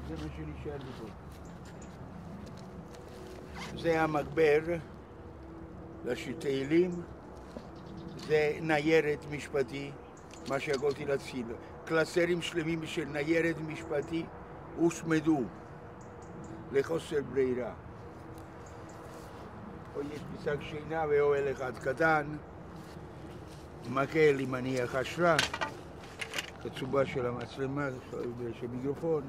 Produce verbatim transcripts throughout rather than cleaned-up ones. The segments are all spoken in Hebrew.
זה מה שנשאר לי פה. זה המגבר לתהילים, זה ניירת משפטי, מה שיכולתי להציל. קלסרים שלמים של ניירת משפטי הושמדו לחוסר ברירה. פה יש פיסק שינה ואוהל אחד קטן, מקל עם מניח השראה, קצובה של המצלמה, של מיקרופון,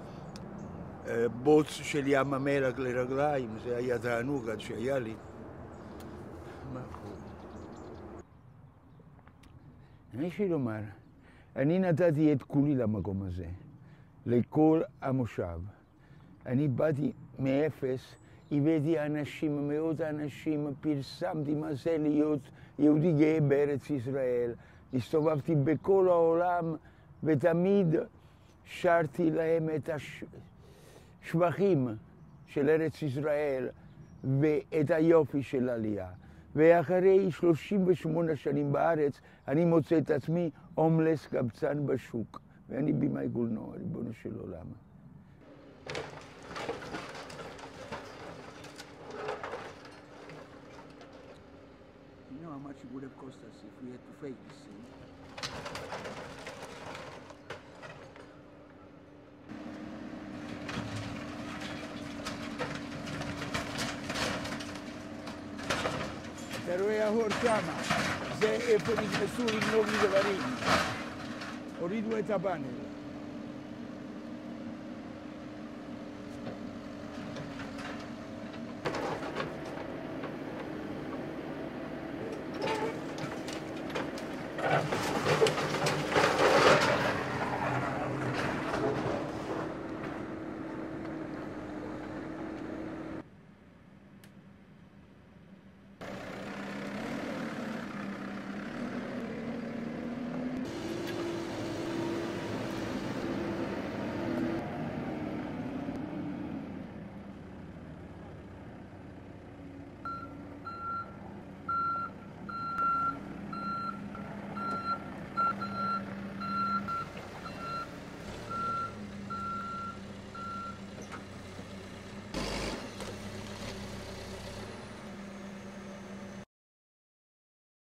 בוץ של ים המלח לרגליים, זה היה תענוג עד שהיה לי. יש לי לומר, אני נתתי את כולי למקום הזה, לכל המושב. אני באתי מאפס, הבאתי אנשים, מאות אנשים, פרסמתי מה זה להיות יהודי גאה בארץ ישראל. הסתובבתי בכל העולם ותמיד שרתי להם את השבחים של ארץ ישראל ואת היופי של העלייה. ואחרי שלושים ושמונה שנים בארץ אני מוצא את עצמי הומלס קבצן בשוק. ואני במאי גולנו, ריבונו של עולם. You know how much it would have cost us if we had to fake this thing? אתה רואה ההור שמה, זה איפה נכנסו לגנוב לי דברים. הורידו את הבאנר.